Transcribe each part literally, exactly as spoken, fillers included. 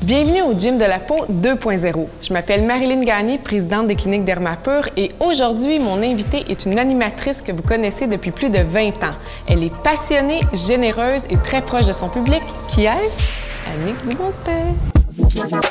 Bienvenue au Gym de la peau deux point zéro. Je m'appelle Marilyn Gagné, présidente des cliniques Dermapur, et aujourd'hui, mon invitée est une animatrice que vous connaissez depuis plus de vingt ans. Elle est passionnée, généreuse et très proche de son public. Qui est-ce? Annick Dumontet.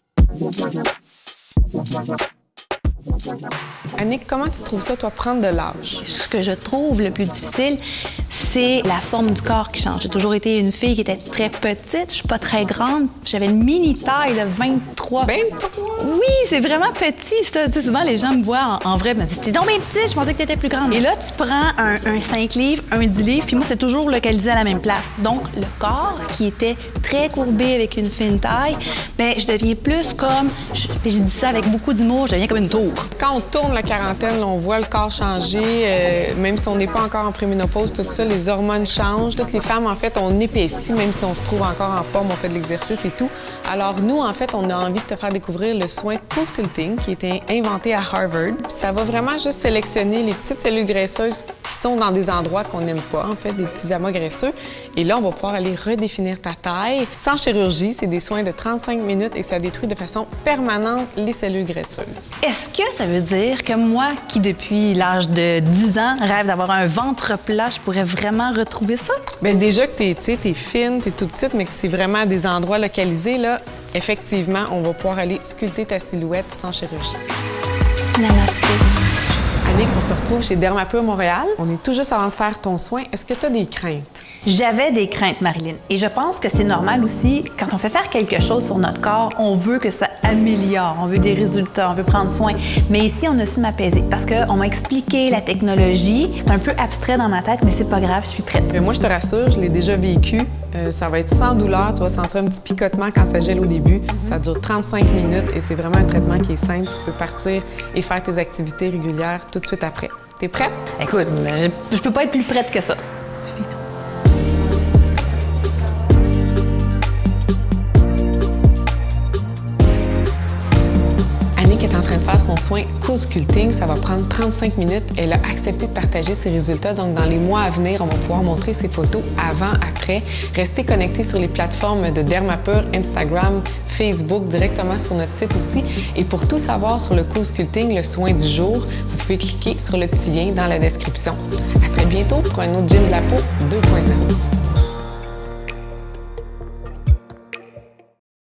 Annick, comment tu trouves ça, toi, prendre de l'âge? Ce que je trouve le plus difficile, c'est la forme du corps qui change. J'ai toujours été une fille qui était très petite, je suis pas très grande. J'avais une mini taille de vingt-trois. vingt-trois? Oui, c'est vraiment petit, ça. Tu sais, souvent, les gens me voient en, en vrai et me disent « T'es donc bien petite, je pensais que t'étais plus grande. » Et là, tu prends un, un cinq livres, un dix livres, puis moi, c'est toujours localisé à la même place. Donc, le corps, qui était très courbé avec une fine taille, bien, je deviens plus comme... Je, je dis ça avec beaucoup d'humour, je deviens comme une tour. Quand on tourne la quarantaine, là, on voit le corps changer, euh, même si on n'est pas encore en préménopause, tout ça, les hormones changent. Toutes les femmes, en fait, on épaissit, même si on se trouve encore en forme, on fait de l'exercice et tout. Alors, nous, en fait, on a envie de te faire découvrir le soin CoolSculpting qui a été inventé à Harvard. Puis ça va vraiment juste sélectionner les petites cellules graisseuses qui sont dans des endroits qu'on n'aime pas, en fait, des petits amas graisseux. Et là, on va pouvoir aller redéfinir ta taille. Sans chirurgie, c'est des soins de trente-cinq minutes et ça détruit de façon permanente les cellules graisseuses. Est-ce que ça veut dire que moi, qui depuis l'âge de dix ans rêve d'avoir un ventre plat, je pourrais vraiment retrouver ça? Bien, déjà que t'es, tu sais, t'es fine, t'es toute petite, mais que c'est vraiment à des endroits localisés, là, effectivement, on va pouvoir aller sculpter ta silhouette sans chirurgie. Namasté. Annick, on se retrouve chez Dermapur Montréal. On est tout juste avant de faire ton soin. Est-ce que tu as des craintes? J'avais des craintes, Marilyn. Et je pense que c'est normal aussi, quand on fait faire quelque chose sur notre corps, on veut que ça améliore, on veut des résultats, on veut prendre soin. Mais ici, on a su m'apaiser parce qu'on m'a expliqué la technologie. C'est un peu abstrait dans ma tête, mais c'est pas grave, je suis prête. Mais moi, je te rassure, je l'ai déjà vécu. Euh, ça va être sans douleur. Tu vas sentir un petit picotement quand ça gèle au début. Mm-hmm. Ça dure trente-cinq minutes et c'est vraiment un traitement qui est simple. Tu peux partir et faire tes activités régulières tout de suite après. T'es prête? Écoute, je, je peux pas être plus prête que ça. Annick est en train de faire son soin CoolSculpting. Ça va prendre trente-cinq minutes. Elle a accepté de partager ses résultats. Donc, dans les mois à venir, on va pouvoir montrer ses photos avant, après. Restez connectés sur les plateformes de Dermapur, Instagram, Facebook, directement sur notre site aussi. Et pour tout savoir sur le CoolSculpting, le soin du jour, vous pouvez cliquer sur le petit lien dans la description. À très bientôt pour un autre Gym de la peau deux point zéro.